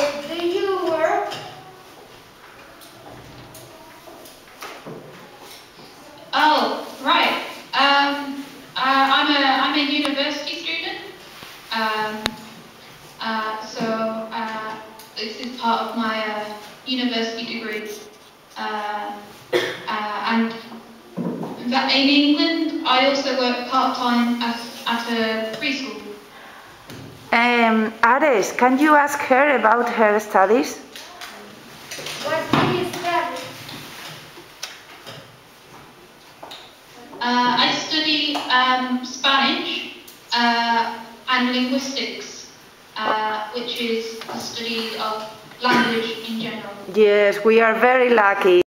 Do you work? Oh, right. I'm a university student. This is part of my university degree. And in England, I also work part-time at a preschool. Ares, can you ask her about her studies? What do you study? I study Spanish and linguistics, which is the study of language in general. Yes, we are very lucky.